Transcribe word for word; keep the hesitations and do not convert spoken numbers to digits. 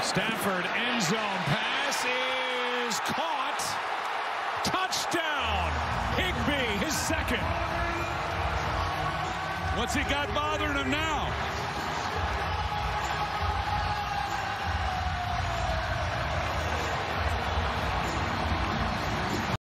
Stafford end zone pass is caught. Touchdown. Higbee, his second. What's he got bothering him now?